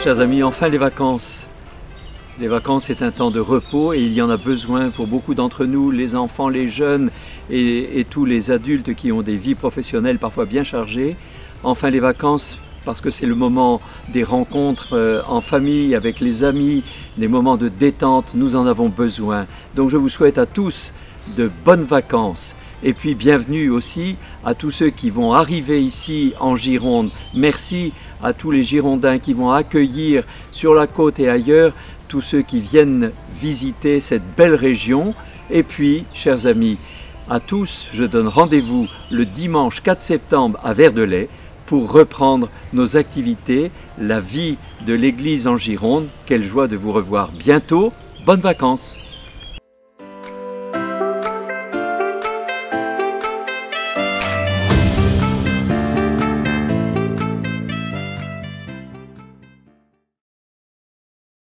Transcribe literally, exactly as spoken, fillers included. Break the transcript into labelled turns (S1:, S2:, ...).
S1: Chers amis, enfin les vacances. Les vacances, c'est un temps de repos et il y en a besoin pour beaucoup d'entre nous, les enfants, les jeunes et, et tous les adultes qui ont des vies professionnelles parfois bien chargées. Enfin les vacances, parce que c'est le moment des rencontres euh, en famille, avec les amis, des moments de détente, nous en avons besoin. Donc je vous souhaite à tous de bonnes vacances. Et puis bienvenue aussi à tous ceux qui vont arriver ici en Gironde. Merci à tous les Girondins qui vont accueillir sur la côte et ailleurs tous ceux qui viennent visiter cette belle région. Et puis, chers amis, à tous, je donne rendez-vous le dimanche quatre septembre à Verdelais pour reprendre nos activités, la vie de l'église en Gironde. Quelle joie de vous revoir bientôt. Bonnes vacances!